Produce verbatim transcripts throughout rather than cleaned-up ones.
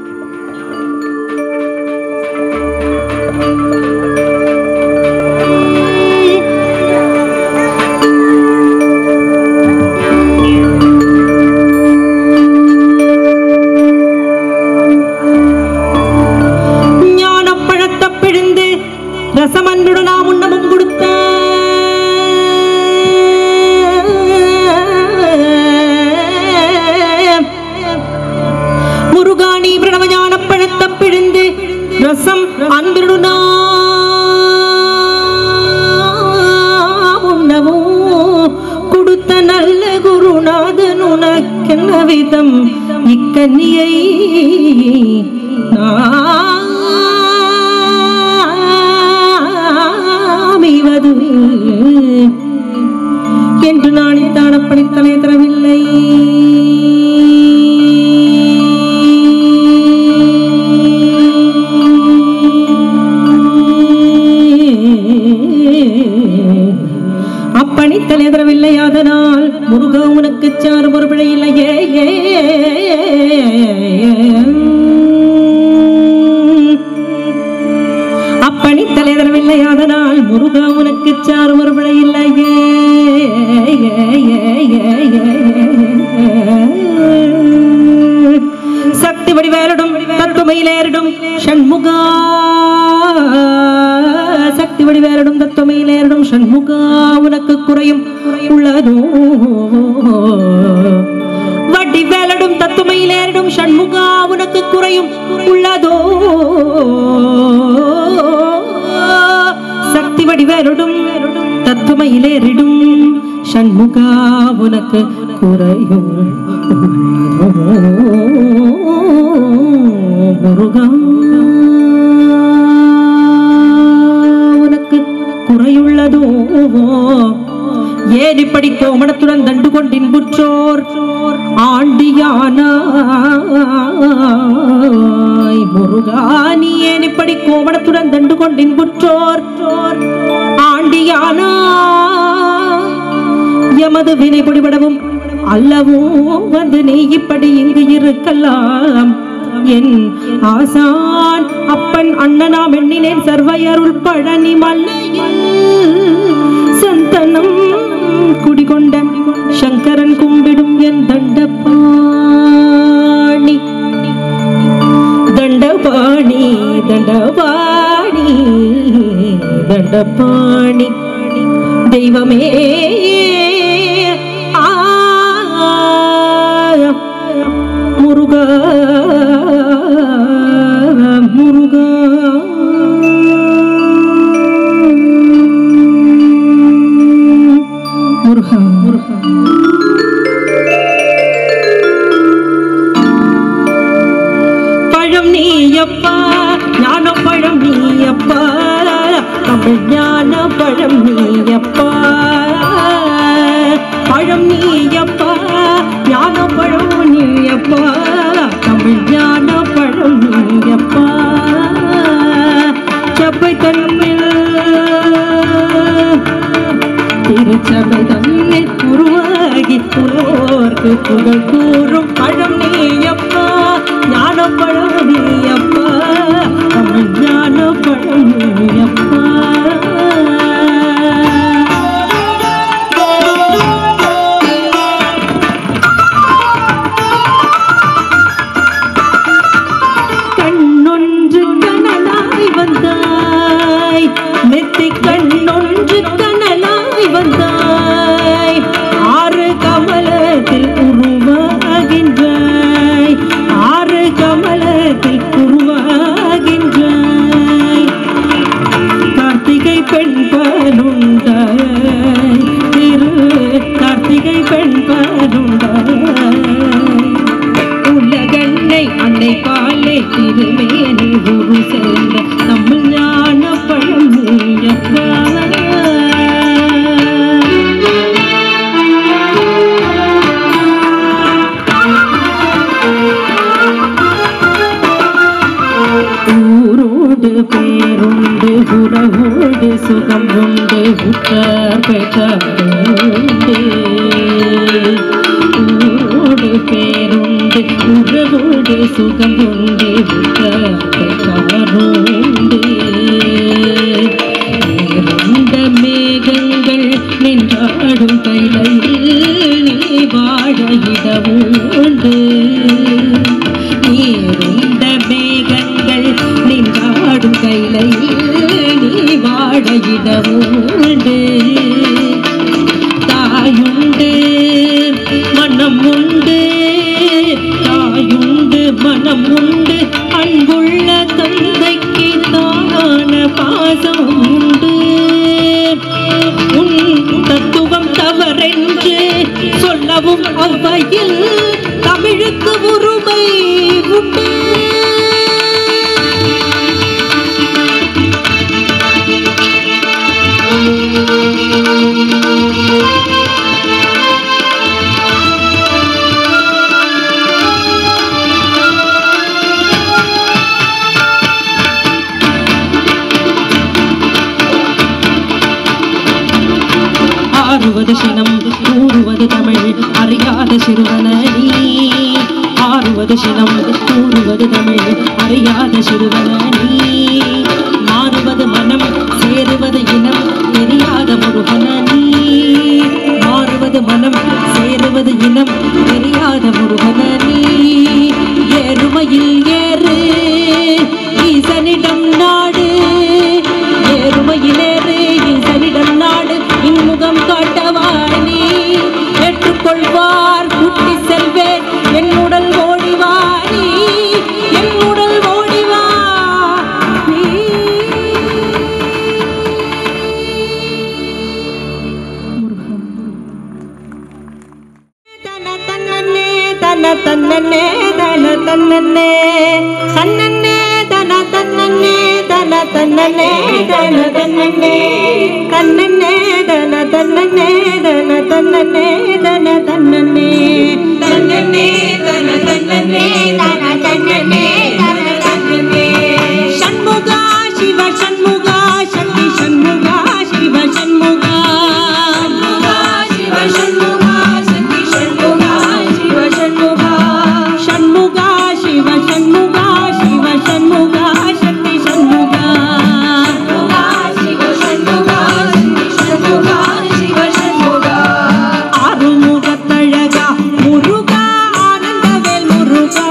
ஆசான் அப்பன் அண்ணனாம் எண்ணினேன் சர்வையருள் பழனி மலையில் சந்தனம் குடிகொண்ட சங்கரன் கும்பிடும் என் தண்டபாணி தண்டபாணி தண்டபாணி தண்டபாணி தெய்வமே முருகா முருகா முருகா முருகா பழம் நீயப்பா ஞான பழம் நீயப்பா தமிழ் ஞான பழம் நீயப்பா பழம் நீயப்பா ஞான பழம் நீயப்பா தமிழ் ஞான பழம் நீயப்பா சபை தன்னில் திருச்சபை தன்னில் உருவாகி உலோர்க்கு புகழ் கூறும் பழம் நீயப்பா ஞான பழம் நீயப்பா தமிழ் ஞான பழம் நீயப்பா சுகம் உண்டு உற்றார் பெற்றாருண்டு ஊரோடு பேருண்டு உறவோடு சுகம் உண்டு காரோண்டு நேர்ந்த மேகங்கள் நின்றாடும் கைலையில் நீ வாழ இடமுண்டு நேர்ந்த மேகங்கள் நின்றாடும் கைலையில் நீ வாழ இடமுண்டு தாயுண்டு மனம் உண்டு தாயுண்டு மனம் உண்டு அன்புள்ள தந்தைக்கு தான பாசம் உண்டு உன் தத்துவம் தவறென்று சொல்லவும் அவ்வையில் தமிழுக்கு உரிமை உண்டு ஆறுவது சினம் கூறுவது தமிழ் அறியாத சிறுவனி ஆறுவது சினம் கூறுவது தமிழ் அறியாத சிறுவனி மாறுவது மனம் சேருவது இனம் தெரியாத முருகனி மாறுவது மனம் சேருவது இனம் தெரியாத முருகனி ஏறுமையில் ஏறு ஈசனிடம் நாடு ஏறுமையில் ஏறு ஈசனிடம் நாடு இன்முகம் காட்டவாணி ஏற்றுக்கொள்வார் குட்டி செல்வேன் என் உடல் ஓடிவாணி என் உடல் ஓடிவா தன தன்னே தன தன்னே தன தன்னே தன்னே தன தன்னே தன தன்னே தன தன்னே தன்னே தன தன்னே தன தன்னே தன தன்னே தன்னே தன தன்னே தன தன்னே தன தன்னே சண்முகா சிவ சண்முகா சக்தி சண்முகா சிவ சண்முகா சிவ சண்முகா சக்தி சண்முகா சிவ சண்முகா சண்முகா சிவ சண்முகா சிவ சண்முகா சக்தி சண்முகா ஆறுமுகத்தழகா முருகா ஆனந்தவேல் முருகா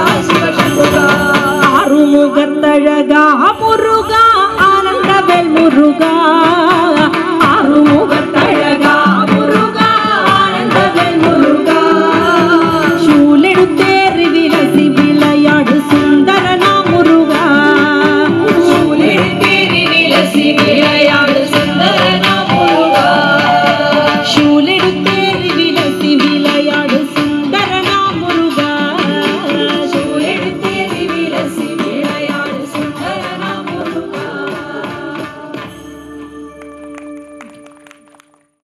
சிவாய சிவாய